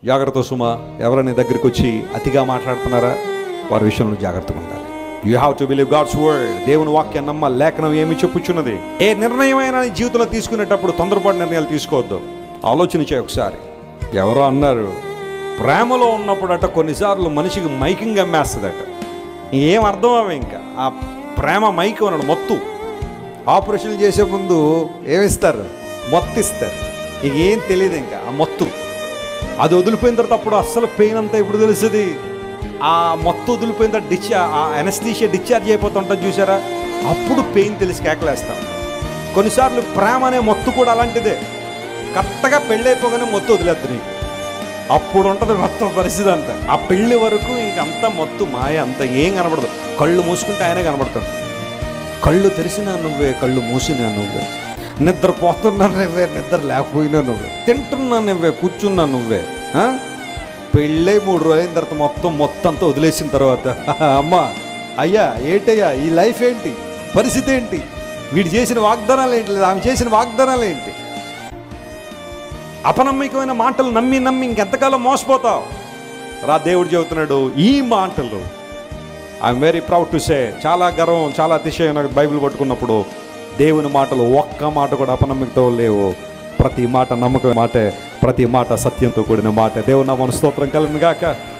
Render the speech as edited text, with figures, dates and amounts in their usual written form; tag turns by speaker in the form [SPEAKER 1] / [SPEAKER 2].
[SPEAKER 1] జాగ్రత్త సుమా. ఎవరైనా దగ్గరికి వచ్చి అతిగా మాట్లాడుతున్నారా, వారి విషయంలో జాగ్రత్తగా ఉండాలి. You have to believe God's word. దేవుని వాక్యాన్ని నమ్మాలి. లేఖనం ఏమి చెప్పుచున్నది. ఏ నిర్ణయమైనా నీ జీవితంలో తీసుకునేటప్పుడు తొందరపాటు నిర్ణయాలు తీసుకోవద్దు. ఆలోచన చేయి ఒకసారి. ఎవరో అన్నారు, ప్రేమలో ఉన్నప్పుడట కొన్నిసార్లు మనిషికి మైకింగ్ అమ్మేస్తుందట. ఏం అర్థం అవి ఇంకా ఆ ప్రేమ మైక్ అన్నాడు. మొత్తు ఆపరేషన్లు చేసే ముందు ఏమిస్తారు, మొత్తం ఇస్తారు. ఇక ఏం తెలియదు ఇంకా ఆ మొత్తు. అది వదిలిపోయిన తర్వాత అప్పుడు అస్సలు పెయిన్ అంతా ఇప్పుడు తెలుస్తుంది. ఆ మొత్తం వదిలిపోయిన తర్వాత ఆ అనస్థీషియా డిశ్చార్జ్ అయిపోతుంటుంది చూసారా, అప్పుడు పెయిన్ తెలిసి కేకలేస్తాం. కొన్నిసార్లు ప్రేమ అనే మొత్తు కూడా అలాంటిదే. కరెక్ట్గా పెళ్ళైపోగానే మొత్తం వదిలేస్తుంది నీకు. అప్పుడు ఉంటుంది మొత్తం పరిస్థితి అంతా. ఆ పెళ్ళి వరకు ఇంకంతా మొత్తం మాయ, అంత ఏం కనబడదు. కళ్ళు మూసుకుంటే ఆయనే కనబడతాడు. కళ్ళు తెరిసినా నువ్వే, కళ్ళు మూసినా నువ్వే. నిద్రపోతున్నా నువ్వే, నిద్ర లేకపోయినా నువ్వే. తింటున్నా నువ్వే, కూర్చున్నా నువ్వే. పెళ్ళై 3 రోజులైన తర్వాత మొత్తం అంతా వదిలేసిన తర్వాత అమ్మా అయ్యా ఏంటయ్యా ఈ లైఫ్ ఏంటి, పరిస్థితి ఏంటి, వీడు చేసిన వాగ్దానాలు ఏంటి, లేదా ఆమె చేసిన వాగ్దానాలు ఏంటి. అపనమ్మకమైన మాటలు నమ్మి ఇంకెంతకాలం మోసపోతావు రా. దేవుడు చెబుతున్నాడు ఈ మాటలు. I'm very proud to say, చాలా గర్వం, చాలా అతిశయం నాకు బైబిల్ పట్టుకున్నప్పుడు. దేవుని మాటలు ఒక్క మాట కూడా అపనమ్మకతో లేవు. ప్రతి మాట నమ్మకమైన మాటే, ప్రతి మాట సత్యంతో కూడిన మాట. దేవుని నామమున స్తోత్రం కలుగును గాక.